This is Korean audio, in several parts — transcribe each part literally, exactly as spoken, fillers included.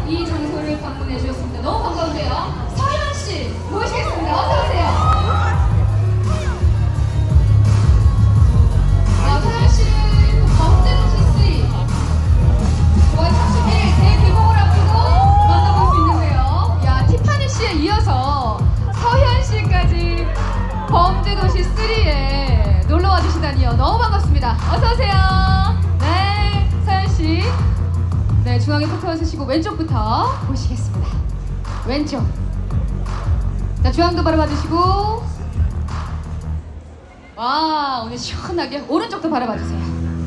이 장소를 방문해 주셨습니다. 너무 반가운데요. 서현 씨 모시겠습니다. 어서 오세요. 아, 서현 씨는 범죄도시 쓰리 오월 삼십일 대개봉을 앞두고 만나볼 수 있는데요. 야, 티파니 씨에 이어서 서현 씨까지 범죄도시 쓰리에 놀러 와 주시다니요. 너무 반갑습니다. 어서 오세요. 네, 서현 씨. 네, 중앙에 포토 서시고 왼쪽부터 보시겠습니다. 왼쪽. 자, 중앙도 바라봐 주시고. 와, 오늘 시원하게 오른쪽도 바라봐 주세요.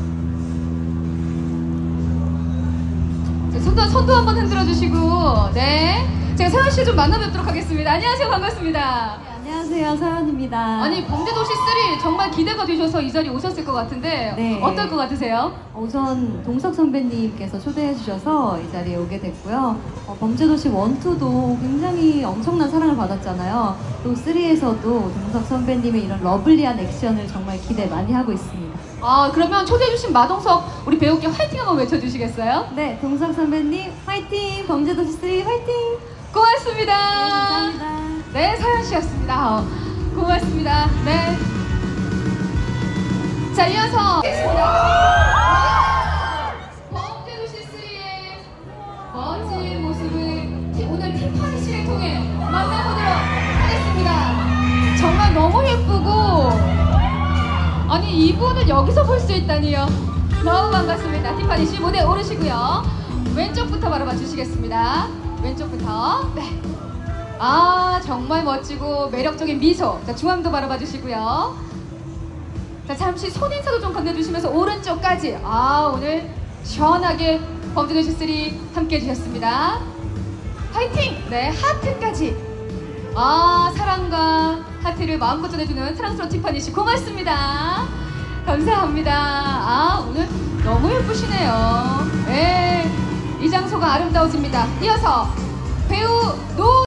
자, 손도, 손도 한번 흔들어 주시고. 네. 제가 서현 씨 좀 만나뵙도록 하겠습니다. 안녕하세요. 반갑습니다. 네, 안녕하세요. 서현입니다. 아니, 범죄도시 쓰리 정말 기대가 되셔서 이 자리에 오셨을 것 같은데 네. 어떨 것 같으세요? 우선 동석 선배님께서 초대해 주셔서 이 자리에 오게 됐고요. 어, 범죄도시 일, 이도 굉장히 엄청난 사랑을 받았잖아요. 또 삼에서도 동석 선배님의 이런 러블리한 액션을 정말 기대 많이 하고 있습니다. 아, 그러면 초대해주신 마동석 우리 배우께 화이팅 한번 외쳐주시겠어요? 네, 동석 선배님 화이팅! 범죄도시 쓰리 화이팅! 고맙습니다. 네, 감사합니다. 네, 서현 씨였습니다. 어, 고맙습니다. 네. 자, 이어서 범죄도시 쓰리의 멋진 모습을 티, 오늘 티파니 씨를 통해 만나보도록 하겠습니다. 정말 너무 예쁘고, 아니, 이분을 여기서 볼 수 있다니요. 너무 반갑습니다. 티파니 씨 무대 오르시고요. 왼쪽부터 바라봐 주시겠습니다. 왼쪽부터. 네. 아, 정말 멋지고 매력적인 미소. 자, 중앙도 바라봐 주시고요. 자, 잠시 손인사도 좀 건네주시면서 오른쪽까지. 아, 오늘 시원하게 범죄도시 쓰리 함께 해주셨습니다. 화이팅! 네, 하트까지. 아, 사랑과 하트를 마음껏 전해주는 사랑스러운 티파니 씨 고맙습니다. 감사합니다. 아, 오늘 너무 예쁘시네요. 네, 이 장소가 아름다워집니다. 이어서 배우 노